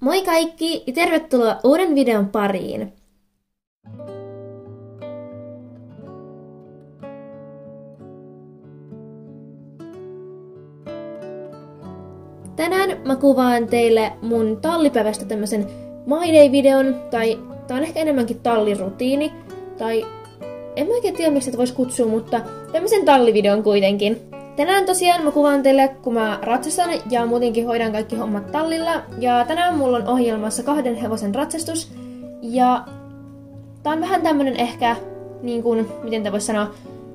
Moi kaikki ja tervetuloa uuden videon pariin! Tänään mä kuvaan teille mun tallipäivästä tämmösen My Day-videon, tai tää on ehkä enemmänkin tallirutiini, tai en mä oikein tiedä miksi sitä vois kutsua, mutta tämmösen tallivideon kuitenkin. Tänään tosiaan mä kuvaan teille, kun mä ratsastan ja muutenkin hoidan kaikki hommat tallilla. Ja tänään mulla on ohjelmassa 2 hevosen ratsastus. Ja tää on vähän tämmönen ehkä, niin kuin, miten tää vois sanoa,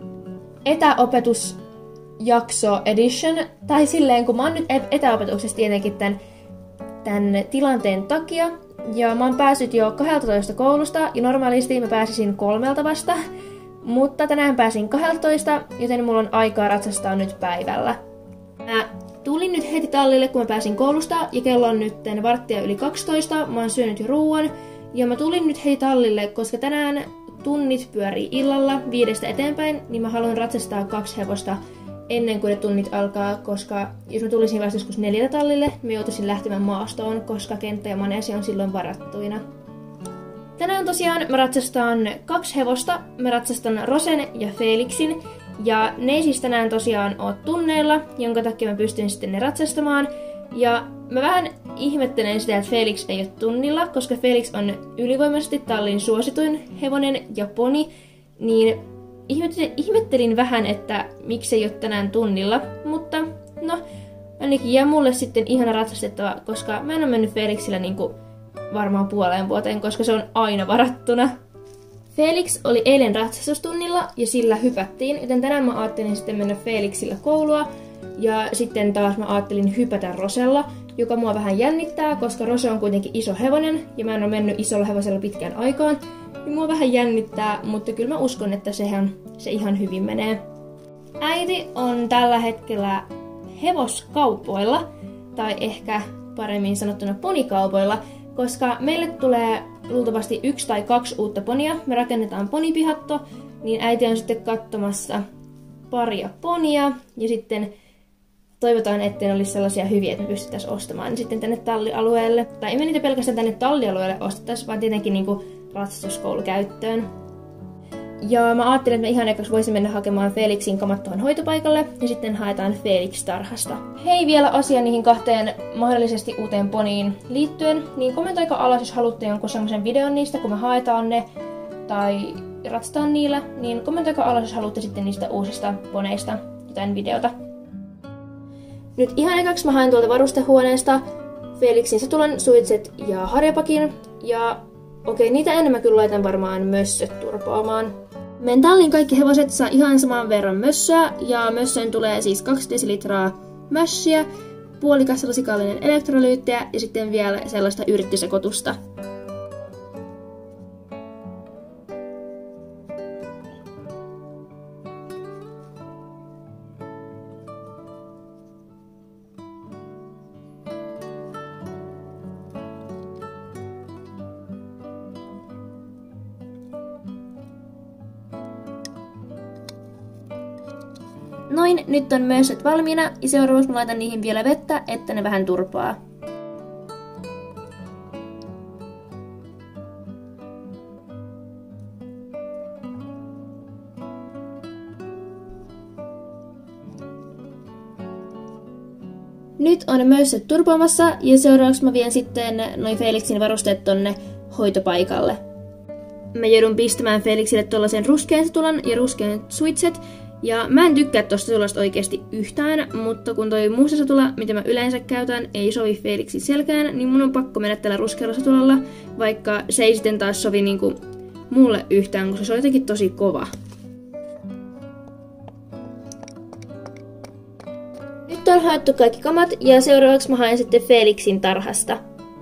etäopetusjakso edition. Tai silleen, kun mä oon nyt etäopetuksessa tietenkin tän tilanteen takia. Ja mä oon päässyt jo 12 koulusta ja normaalisti mä pääsisin 3 vasta. Mutta tänään pääsin 12, joten mulla on aikaa ratsastaa nyt päivällä. Mä tulin nyt heti tallille, kun mä pääsin koulusta, ja kello on nyt 11:45. Mä oon syönyt jo ruuan, ja mä tulin nyt heti tallille, koska tänään tunnit pyörii illalla 5 eteenpäin, niin mä haluan ratsastaa 2 hevosta ennen kuin ne tunnit alkaa, koska jos mä tulisin vasta joskus 4 tallille, mä joutuisin lähtemään maastoon, koska kenttä ja maneesi on silloin varattuina. Tänään tosiaan mä ratsastan 2 hevosta. Mä ratsastan Rosen ja Felixin. Ja ne ei siis tänään tosiaan oo tunneilla, jonka takia mä pystyn sitten ne ratsastamaan. Ja mä vähän ihmettelen sitä, että Felix ei ole tunnilla, koska Felix on ylivoimaisesti tallin suosituin hevonen ja poni. Niin ihmettelin vähän, että miksi ei ole tänään tunnilla. Mutta no, ainakin jää mulle sitten ihana ratsastettava, koska mä en ole mennyt Felixillä niinku varmaan puoleen vuoteen, koska se on aina varattuna. Felix oli eilen ratsastustunnilla ja sillä hypättiin, joten tänään mä ajattelin sitten mennä Felixillä koulua. Ja sitten taas mä ajattelin hypätä Rosella, joka mua vähän jännittää, koska Rose on kuitenkin iso hevonen ja mä en ole mennyt isolla hevosella pitkään aikaan. Ja mua vähän jännittää, mutta kyllä mä uskon, että se ihan hyvin menee. Äiti on tällä hetkellä hevoskaupoilla, tai ehkä paremmin sanottuna ponikaupoilla, koska meille tulee luultavasti 1 tai 2 uutta ponia. Me rakennetaan ponipihatto, niin äiti on sitten katsomassa paria ponia. Ja sitten toivotaan, ettei ne olisi sellaisia hyviä, että me pystyttäisiin ostamaan ne sitten tänne tallialueelle. Tai emme niitä pelkästään tänne tallialueelle ostettaisi, vaan tietenkin niinku ratsastuskoulukäyttöön. Ja mä ajattelin, että me ihan ekaksi voisin mennä hakemaan Felixin kamat tuohon hoitopaikalle, ja sitten haetaan Felix tarhasta. Hei, vielä asia niihin 2 mahdollisesti uuteen poniin liittyen, niin kommentoikaa alas, jos haluatte jonkun semmoisen videon niistä, kun me haetaan ne, tai ratsataan niillä, niin kommentoikaa alas, jos haluatte sitten niistä uusista poneista jotain videota. Nyt ihan ekaksi mä haen tuolta varustehuoneesta Felixin satulan, suitset ja harjapakin, ja okei, niitä ennen mä kyllä laitan varmaan mössöt turpaamaan. Meidän tallin kaikki hevoset saa ihan saman verran mössöä, ja mössöön tulee siis 2 desilitraa mössiä, puolikas lusikallinen elektrolyyttiä ja sitten vielä sellaista yrttisekoitusta. Noin, nyt on mössöt valmiina ja seuraavaksi mä laitan niihin vielä vettä, että ne vähän turpaa. Nyt on mössöt turpaamassa ja seuraavaksi mä vien sitten noin Felixin varusteet tonne hoitopaikalle. Mä joudun pistämään Felixille tollasen ruskean satulan ja ruskean suitset. Ja mä en tykkää tosta satulasta oikeesti yhtään, mutta kun toi musta satula, mitä mä yleensä käytän, ei sovi Felixin selkään, niin mun on pakko mennä tällä ruskealla satulalla, vaikka se ei sitten taas sovi niinku mulle yhtään, koska se on jotenkin tosi kova. Nyt on haettu kaikki kamat ja seuraavaksi mä haen sitten Felixin tarhasta.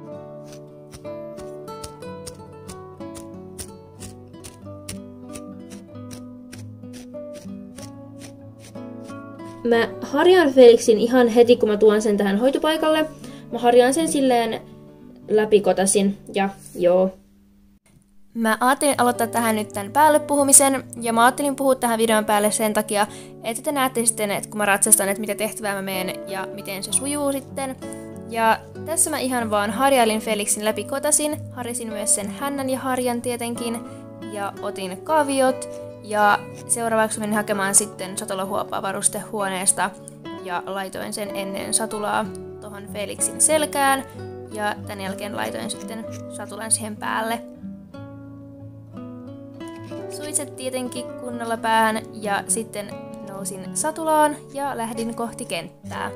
Mä harjaan Felixin ihan heti, kun mä tuon sen tähän hoitopaikalle. Mä harjaan sen silleen läpikotasin ja joo. Mä ajattelin aloittaa tähän nyt tän päälle puhumisen, ja mä ajattelin puhua tähän videon päälle sen takia, että te näette sitten, että kun mä ratsastan, että mitä tehtävää mä meen ja miten se sujuu sitten. Ja tässä mä ihan vaan harjailin Felixin läpi kotasin, harjasin myös sen hännän ja harjan tietenkin, ja otin kaviot, ja seuraavaksi menin hakemaan sitten satulahuopaa varustehuoneesta, ja laitoin sen ennen satulaa tohon Felixin selkään, ja tämän jälkeen laitoin sitten satulan siihen päälle. Suitset tietenkin kunnolla päähän, ja sitten nousin satulaan ja lähdin kohti kenttää.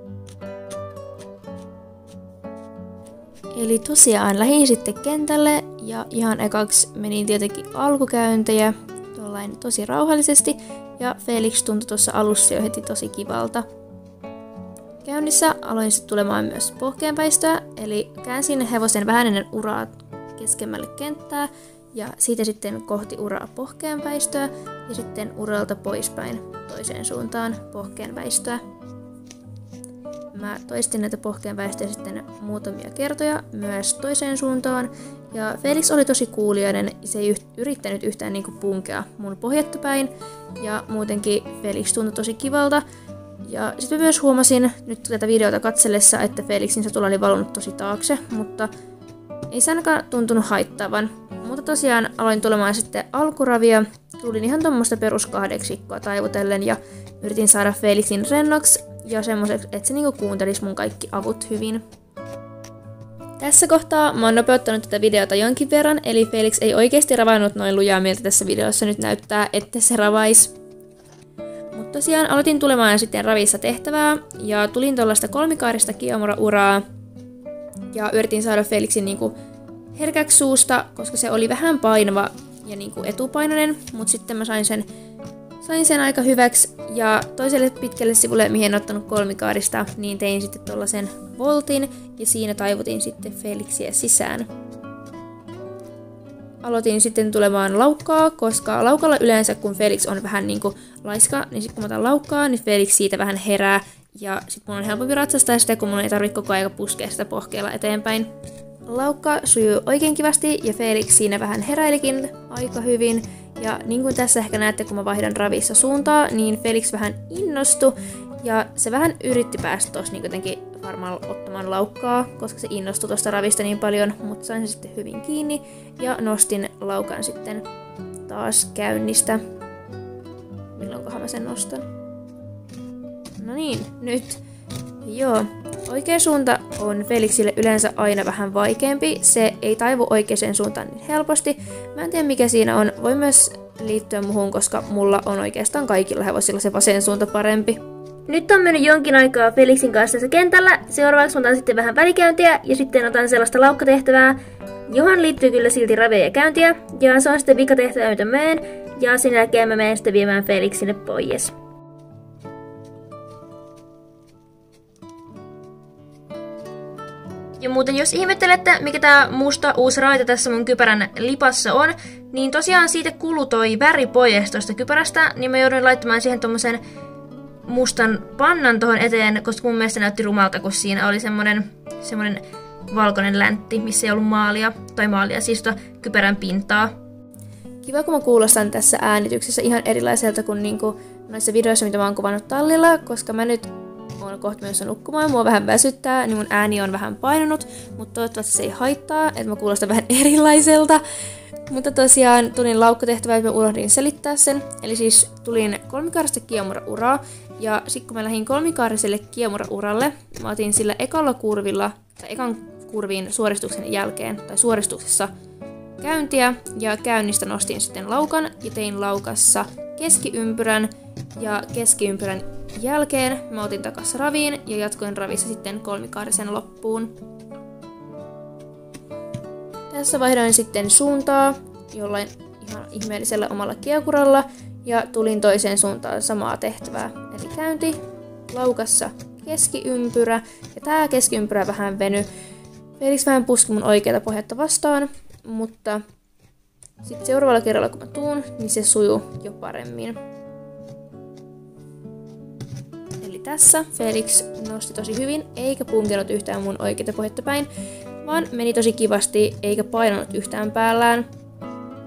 Eli tosiaan lähdin sitten kentälle ja ihan ekaksi menin tietenkin alkukäyntejä tuollain tosi rauhallisesti ja Felix tuntui tuossa alussa jo heti tosi kivalta. Käynnissä aloin sitten tulemaan myös pohkeenväistöä, eli käänsin hevosen vähän ennen uraa keskemmälle kenttää ja siitä sitten kohti uraa pohkeenväistöä ja sitten uralta poispäin toiseen suuntaan pohkeenväistöä. Mä toistin näitä pohkeenväistöjä sitten muutamia kertoja myös toiseen suuntaan. Ja Felix oli tosi kuuliainen, se ei yrittänyt yhtään niinku punkea mun pohjatta päin. Ja muutenkin Felix tuntui tosi kivalta. Ja sitten myös huomasin nyt tätä videota katsellessa, että Felixin satula oli valunut tosi taakse, mutta ei se ainakaan tuntunut haittaavan. Mutta tosiaan aloin tulemaan sitten alkuravia. Tulin ihan tommoista perus kahdeksikkoa taivutellen ja yritin saada Felixin rennoksi ja semmoiseksi, että se niinku kuuntelisi mun kaikki avut hyvin. Tässä kohtaa mä oon nopeuttanut tätä videota jonkin verran, eli Felix ei oikeasti ravannut noin lujaa, miltä tässä videossa nyt näyttää, että se ravais. Mutta tosiaan aloitin tulemaan sitten ravissa tehtävää, ja tulin tuollaista kolmikaarista kiemura-uraa, ja yritin saada Felixin niinku herkäksi suusta, koska se oli vähän painava ja niinku etupainoinen, mutta sitten mä sain sen aika hyväksi, ja toiselle pitkälle sivulle, mihin en ottanut kolmikaarista, niin tein sitten tuollaisen voltin, ja siinä taivutin sitten Felixiä sisään. Aloitin sitten tulemaan laukkaa, koska laukalla yleensä, kun Felix on vähän niinku laiska, niin sitten kun mä otan laukkaa, niin Felix siitä vähän herää, ja sitten mun on helpompi ratsastaa sitä, kun mun ei tarvitse koko ajan puskea sitä pohkeella eteenpäin. Laukka sujuu oikein kivasti, ja Felix siinä vähän heräilikin aika hyvin. Ja niin kuin tässä ehkä näette, kun mä vaihdan ravissa suuntaa, niin Felix vähän innostui. Ja se vähän yritti päästä tuossa niin jotenkin varmaan ottamaan laukkaa, koska se innostui tuosta ravista niin paljon. Mutta sain se sitten hyvin kiinni ja nostin laukan sitten taas käynnistä. Milloinkohan mä sen nostan? No niin, nyt. Joo. Oikea suunta on Felixille yleensä aina vähän vaikeampi. Se ei taivu oikeaan suuntaan niin helposti. Mä en tiedä mikä siinä on. Voi myös liittyä muhun, koska mulla on oikeastaan kaikilla hevosilla se vasen suunta parempi. Nyt on mennyt jonkin aikaa Felixin kanssa tässä kentällä. Seuraavaksi otan sitten vähän välikäyntiä ja sitten otan sellaista laukkatehtävää, johon liittyy kyllä silti raveja ja käyntiä. Ja se on sitten vikatehtävä, mitä menen. Ja sen jälkeen mä menen sitten viemään Felixille pois. Ja muuten jos ihmettelette, mikä tää musta uusi raita tässä mun kypärän lipassa on, niin tosiaan siitä kului toi väri pois tosta kypärästä, niin mä joudun laittamaan siihen tommosen mustan pannan tohon eteen, koska mun mielestä näytti rumalta, kun siinä oli semmonen valkoinen läntti, missä ei ollut maalia, siis kypärän pintaa. Kiva, kun mä kuulostan tässä äänityksessä ihan erilaiselta kuin niinku noissa videoissa, mitä mä oon kuvannut tallilla, koska mä nyt oon kohta menossa nukkumaan ja mua vähän väsyttää, niin mun ääni on vähän painunut, mutta toivottavasti se ei haittaa, että mä kuulostan vähän erilaiselta. Mutta tosiaan tulin laukkatehtävää ja mä unohdin selittää sen. Eli siis tulin kolmikaarista kiemura-uraa, ja sitten kun mä lähdin kolmikaariselle kiemura-uralle, mä otin sillä ekan kurvin suoristuksen jälkeen, tai suoristuksessa käyntiä, ja käynnistä nostin sitten laukan, ja tein laukassa keskiympyrän, ja keskiympyrän jälkeen mä otin takas raviin ja jatkoin ravissa sitten kolmikaarisen loppuun. Tässä vaihdoin sitten suuntaa jollain ihan ihmeellisellä omalla kiekuralla ja tulin toiseen suuntaan samaa tehtävää. Eli käynti, laukassa keskiympyrä ja tää keskiympyrä vähän veny. Felix vähän puski mun oikeata pohjatta vastaan, mutta sitten seuraavalla kerralla kun mä tuun, niin se sujuu jo paremmin. Eli tässä Felix nosti tosi hyvin, eikä punkenut yhtään mun oikeita pohjatta päin, vaan meni tosi kivasti, eikä painanut yhtään päällään.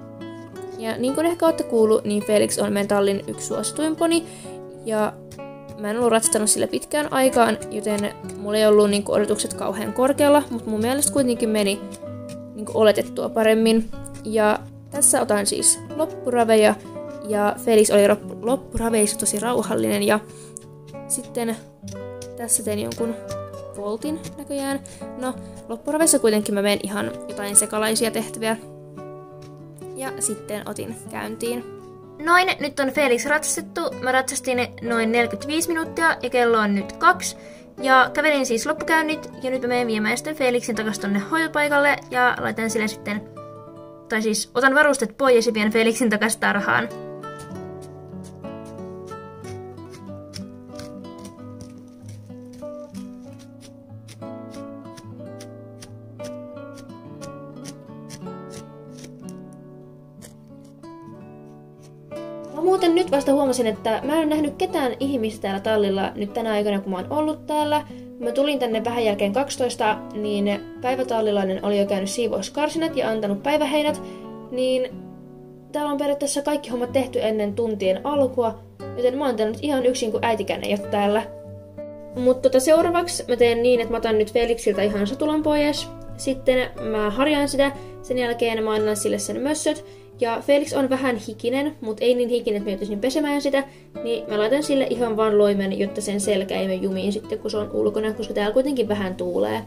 Ja niin kuin ehkä olette kuullut, niin Felix on meidän tallin yksi suosituin poni, ja mä en ollut ratsastanut sille pitkään aikaan, joten mulla ei ollut niinku odotukset kauhean korkealla, mutta mun mielestä kuitenkin meni niinku oletettua paremmin. Ja tässä otan siis loppuraveja, ja Felix oli loppuraveissa tosi rauhallinen, ja sitten tässä tein jonkun voltin näköjään. No, loppuraveissa kuitenkin mä menen ihan jotain sekalaisia tehtäviä. Ja sitten otin käyntiin. Noin, nyt on Felix ratsastettu. Mä ratsastin noin 45 minuuttia ja kello on nyt 2. Ja kävelin siis loppukäynnit ja nyt mä menen viemään sitten Felixin takaisin tonne hoitopaikalle ja laitan sille sitten, tai siis otan varusteet pois ja vien Felixin takaisin tarhaan. Mä muuten nyt vasta huomasin, että mä en ole nähnyt ketään ihmistä täällä tallilla nyt tänä aikana, kun mä oon ollut täällä. Kun mä tulin tänne vähän jälkeen 12, niin päivätallilainen oli jo käynyt siivouskarsinat ja antanut päiväheinät, niin täällä on periaatteessa kaikki hommat tehty ennen tuntien alkua, joten mä oon täällä nyt ihan yksin, kun äitikään ei ole täällä. Mutta seuraavaksi mä teen niin, että mä otan nyt Felixiltä ihan satulan pois. Sitten mä harjaan sitä, sen jälkeen mä annan sille sen mössöt. Ja Felix on vähän hikinen, mutta ei niin hikinen, että mä joutuisin pesemään sitä, niin mä laitan sille ihan vaan loimen, jotta sen selkä ei mene jumiin sitten, kun se on ulkona, koska täällä kuitenkin vähän tuulee.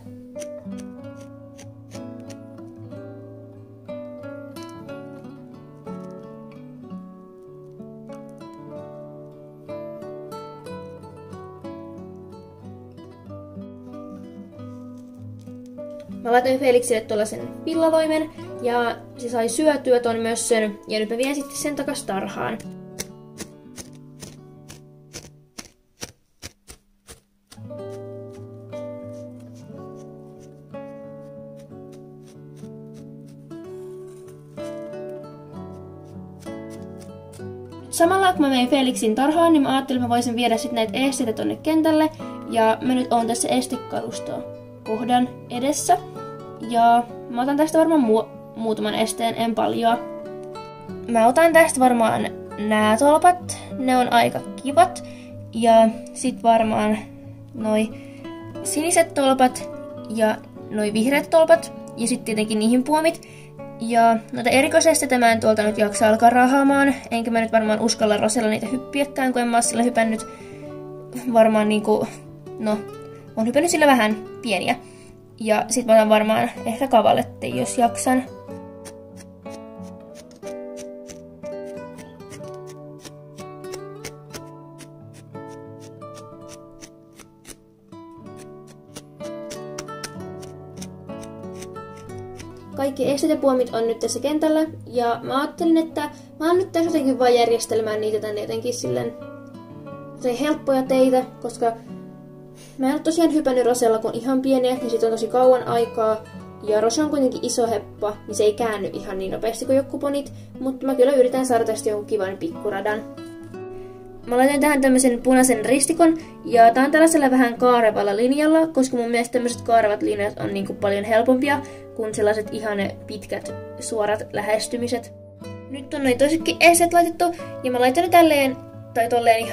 Mä laitoin Felixille tuollaisen villaloimen ja se sai syötyä ton mössön ja nyt mä vien sitten sen takas tarhaan. Samalla kun mä vein Felixin tarhaan, niin mä ajattelin, että mä voisin viedä sitten näitä esteitä tonne kentälle ja mä nyt oon tässä estekalustoa kohdan edessä. Ja mä otan tästä varmaan muutaman esteen, en paljon. Mä otan tästä varmaan nää tolpat, ne on aika kivat. Ja sit varmaan noi siniset tolpat ja noi vihreät tolpat. Ja sit tietenkin niihin puomit. Ja noita erikoisesteitä mä en tuolta nyt jaksa alkaa rahaamaan. Enkä mä nyt varmaan uskalla Rosella niitä hyppiäkään, kun en mä oo sillä hypännyt varmaan niinku, no, on hypännyt sillä vähän pieniä. Ja sit mä otan varmaan ehkä kavallettiin, jos jaksan. Kaikki estetepuomit on nyt tässä kentällä. Ja mä ajattelin, että mä oon nyt tässä jotenkin vaan järjestelmään niitä tänne jotenkin silleen helppoja teitä, koska mä en ole tosiaan hypännyt Rosella, kun ihan pieniä, niin sit on tosi kauan aikaa. Ja Rose on kuitenkin iso heppa, niin se ei käänny ihan niin nopeasti kuin joku ponit. Mutta mä kyllä yritän saada tästä jonkun kivan pikkuradan. Mä laitan tähän tämmösen punaisen ristikon, ja tää on tällaisella vähän kaarevalla linjalla, koska mun mielestä tämmöiset kaarevat linjat on niinku paljon helpompia kuin sellaiset ihan pitkät suorat lähestymiset. Nyt on noin toisetkin esteet laitettu, ja mä laitan ne tälleen, tai tolleen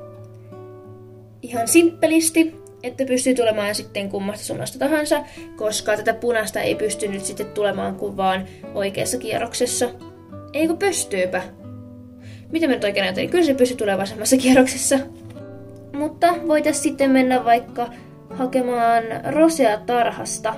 ihan simppelisti, että pystyy tulemaan sitten kummasta suunnasta tahansa, koska tätä punaista ei pysty nyt sitten tulemaan kuin vaan oikeassa kierroksessa. Ei kun pystyypä. Mitä mä nyt oikein ajattelin? Kyllä se pystyy tulemaan vasemmassa kierroksessa. Mutta voitais sitten mennä vaikka hakemaan Rosea tarhasta.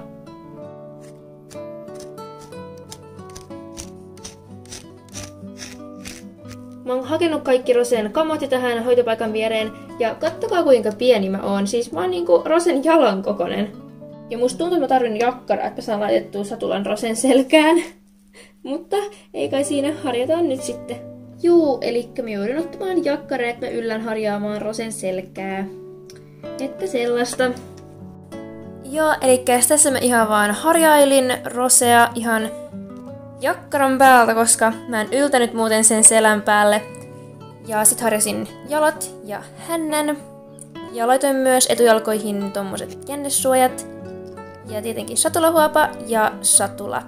Mä oon hakenut kaikki Rosen kamat tähän hoitopaikan viereen, ja kattokaa kuinka pieni mä oon. Siis mä oon niinku Rosen jalan kokonen. Ja musta tuntuu, että mä tarvin jakkaraa, että mä saan laitettua satulan Rosen selkään. Mutta ei kai siinä, harjataan nyt sitten. Juu, elikkä mä joudun ottamaan jakkareen, että mä yllän harjaamaan Rosen selkää. Että sellaista. Joo, elikkä tässä mä ihan vaan harjailin Rosea ihan jakkaran päältä, koska mä en yltänyt muuten sen selän päälle. Ja sit harjasin jalat ja hännän. Ja laitoin myös etujalkoihin tommoset jännesuojat. Ja tietenkin satulahuopa ja satula.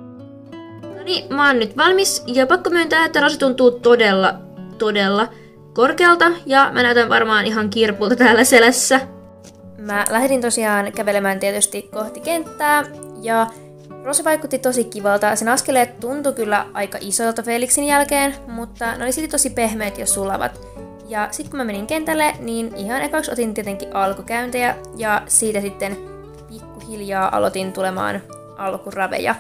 No niin, mä oon nyt valmis. Ja pakko myöntää, että Rose tuntuu todella, korkealta ja mä näytän varmaan ihan kirpulta täällä selässä. Mä lähdin tosiaan kävelemään tietysti kohti kenttää ja Rose vaikutti tosi kivalta. Sen askeleet tuntui kyllä aika isoilta Felixin jälkeen, mutta ne oli silti tosi pehmeät ja sulavat. Ja sitten kun mä menin kentälle, niin ihan ekaksi otin tietenkin alkukäyntejä ja siitä sitten pikkuhiljaa aloitin tulemaan alkuraveja.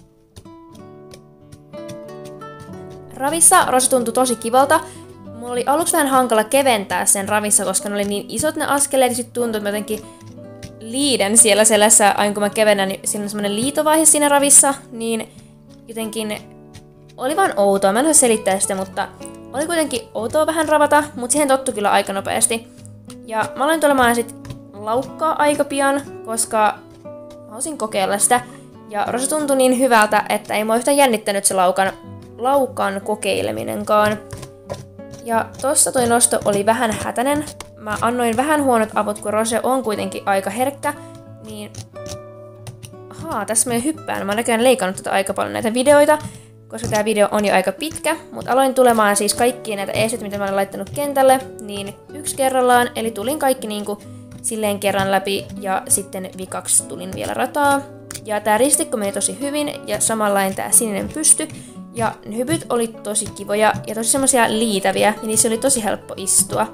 Ravissa Rose tuntui tosi kivalta. Mulla oli aluksi vähän hankala keventää sen ravissa, koska ne oli niin isot ne askeleet ja sitten tuntui, että mä jotenkin liiden siellä selässä, aina kun mä kevennän, niin siinä on semmonen liitovaihe siinä ravissa, niin jotenkin oli vaan outoa. Mä en osaa selittää sitä, mutta oli kuitenkin outoa vähän ravata, mutta siihen tottui kyllä aika nopeasti. Ja mä aloin tulemaan sit laukkaa aika pian, koska mä halusin kokeilla sitä. Ja Rose tuntui niin hyvältä, että ei mua yhtään jännittänyt se laukan kokeileminenkaan. Ja tossa toi nosto oli vähän hätänen. Mä annoin vähän huonot avut, kun Rose on kuitenkin aika herkkä, niin tässä mä jo hyppään. Mä oon näköjään leikannut tätä aika paljon näitä videoita, koska tää video on jo aika pitkä, mutta aloin tulemaan siis kaikkia näitä esteitä, mitä mä olen laittanut kentälle, niin yksi kerrallaan, eli tulin kaikki niinku silleen kerran läpi, ja sitten vikaksi tulin vielä rataa. Ja tää ristikko meni tosi hyvin, ja samanlainen tää sininen pysty, ja ne hypyt oli tosi kivoja, ja tosi semmosia liitäviä, ja niissä oli tosi helppo istua.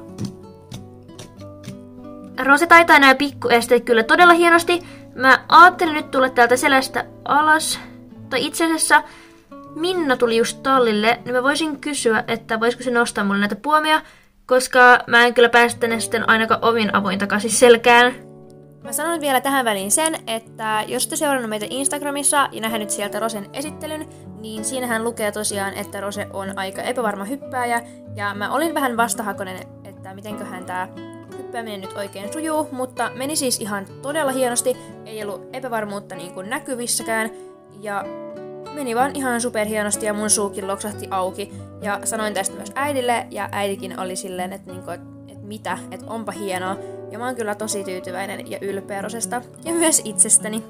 Rose taitaa nämä pikkuesteet kyllä todella hienosti. Mä ajattelin nyt tulla täältä selästä alas. Tai itse asiassa Minna tuli just tallille, niin mä voisin kysyä, että voisiko se nostaa mulle näitä puomia, koska mä en kyllä päästä tänne sitten ainakaan ovin avuin takaisin selkään. Mä sanon vielä tähän väliin sen, että jos te seurannut meitä Instagramissa ja nähnyt sieltä Rosen esittelyn, niin siinähän lukee tosiaan, että Rose on aika epävarma hyppääjä, ja mä olin vähän vastahakoinen, että mitenköhän tää hyppääminen nyt oikein sujuu, mutta meni siis ihan todella hienosti, ei ollut epävarmuutta niin kuin näkyvissäkään, ja meni vaan ihan superhienosti ja mun suukin loksahti auki, ja sanoin tästä myös äidille, ja äitikin oli silleen, että mitä, että onpa hienoa, ja mä oon kyllä tosi tyytyväinen ja ylpeä Rosesta, ja myös itsestäni.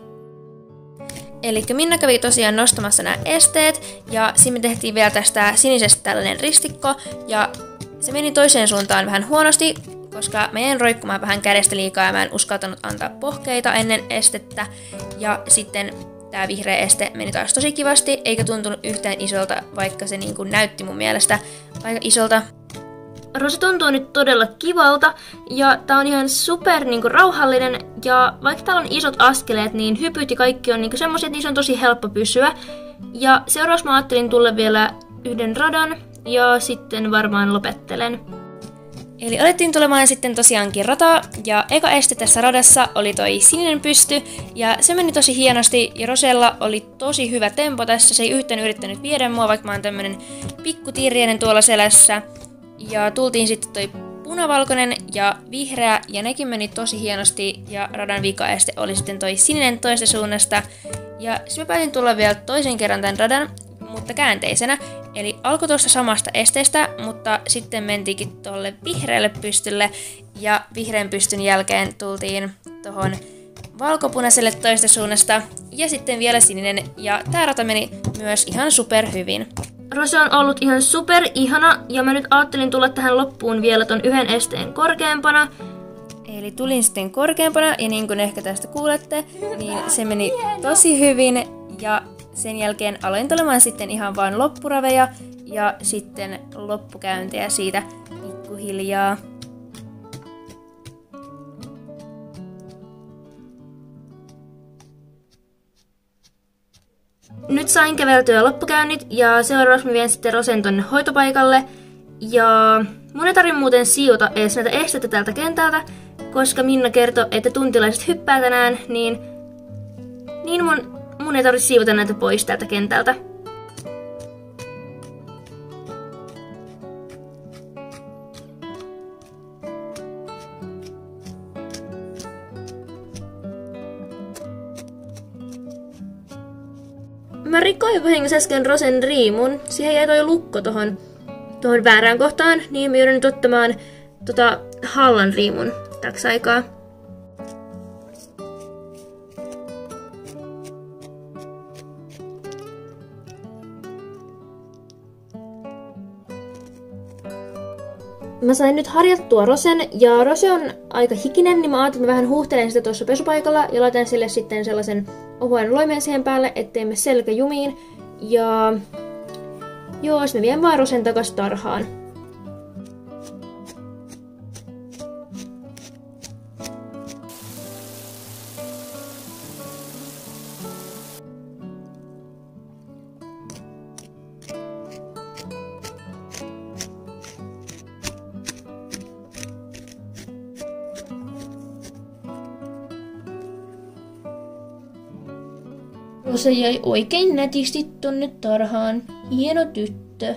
Elikkä Minna kävi tosiaan nostamassa nämä esteet, ja siinä me tehtiin vielä tästä sinisestä tällainen ristikko, ja se meni toiseen suuntaan vähän huonosti, koska mä jäin roikkumaan vähän kädestä liikaa ja mä en uskaltanut antaa pohkeita ennen estettä. Ja sitten tää vihreä este meni taas tosi kivasti, eikä tuntunut yhtään isolta, vaikka se niin kuin näytti mun mielestä aika isolta. Rose tuntuu nyt todella kivalta, ja tää on ihan super niin kuin rauhallinen, ja vaikka täällä on isot askeleet, niin hypyt ja kaikki on niin kuin semmosia, että niissä on tosi helppo pysyä. Ja seuraavaksi mä ajattelin tulla vielä yhden radan, ja sitten varmaan lopettelen. Eli alettiin tulemaan sitten tosiaankin rataa, ja eka este tässä radassa oli toi sininen pysty, ja se meni tosi hienosti, ja Rosella oli tosi hyvä tempo tässä, se ei yhtään yrittänyt viedä mua, vaikka mä oon tämmönen pikkutirjeinen tuolla selässä. Ja tultiin sitten toi punavalkoinen ja vihreä, ja nekin meni tosi hienosti, ja radan vikaeste oli sitten toi sininen toista suunnasta. Ja sitten mä päätin tulla vielä toisen kerran tämän radan, mutta käänteisenä. Eli alkoi tuosta samasta esteestä, mutta sitten mentiinkin tuolle vihreälle pystylle, ja vihreän pystyn jälkeen tultiin tohon valkopunaiselle toista suunnasta, ja sitten vielä sininen, ja tää rata meni myös ihan super hyvin. Rose on ollut ihan super ihana, ja mä nyt ajattelin tulla tähän loppuun vielä ton yhden esteen korkeampana. Eli tulin sitten korkeampana, ja niin kuin ehkä tästä kuulette, niin se meni tosi hyvin, ja sen jälkeen aloin tulemaan sitten ihan vaan loppuraveja, ja sitten loppukäyntejä siitä pikkuhiljaa. Nyt sain käveltyä loppukäynnit, ja seuraavaksi mä vien sitten Rosen tonne hoitopaikalle. Ja mun ei tarvitse muuten siivota edes näitä esteitä tältä kentältä, koska Minna kertoi, että tuntilaiset hyppää tänään, niin mun ei tarvitse siivota näitä pois tältä kentältä. Mä rikoin vahingossa äsken Rosen riimun. Siihen jäi toi lukko tohon väärään kohtaan, niin mä joudun nyt ottamaan Hallan riimun täksi aikaa. mä sain nyt harjattua Rosen, ja Rose on aika hikinen, niin mä ajattelin, että mä vähän huuhtelen sitä tuossa pesupaikalla, ja laitan sille sitten sellaisen ohuen loimeen siihen päälle, ettei me selkä jumiin. Ja joo, sitten mä vien vaan Rosen takas tarhaan. Rose jäi oikein nätisti tonne tarhaan. Hieno tyttö.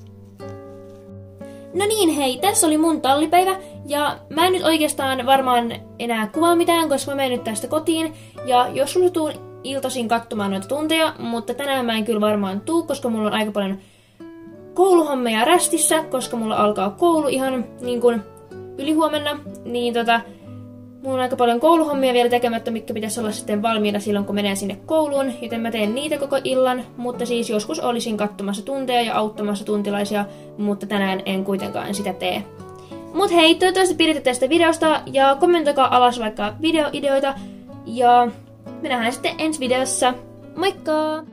No niin, hei, tässä oli mun tallipäivä. Ja mä en nyt oikeastaan varmaan enää kuvaa mitään, koska mä menen nyt tästä kotiin. Ja jos sulla tuun iltaisin katsomaan noita tunteja, mutta tänään mä en kyllä varmaan tuu, koska mulla on aika paljon kouluhommeja rästissä, koska mulla alkaa koulu ihan niin kuin ylihuomenna. Niin mulla on aika paljon kouluhommia vielä tekemättä, mitkä pitäisi olla sitten valmiina silloin, kun menee sinne kouluun, joten mä teen niitä koko illan, mutta siis joskus olisin katsomassa tunteja ja auttamassa tuntilaisia, mutta tänään en kuitenkaan sitä tee. Mut hei, toivottavasti pidätte tästä videosta ja kommentoikaa alas vaikka videoideoita ja me nähdään sitten ensi videossa. Moikka!